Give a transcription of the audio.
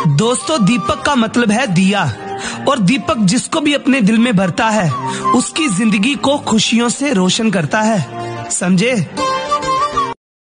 दोस्तों, दीपक का मतलब है दिया, और दीपक जिसको भी अपने दिल में भरता है उसकी जिंदगी को खुशियों से रोशन करता है। समझे?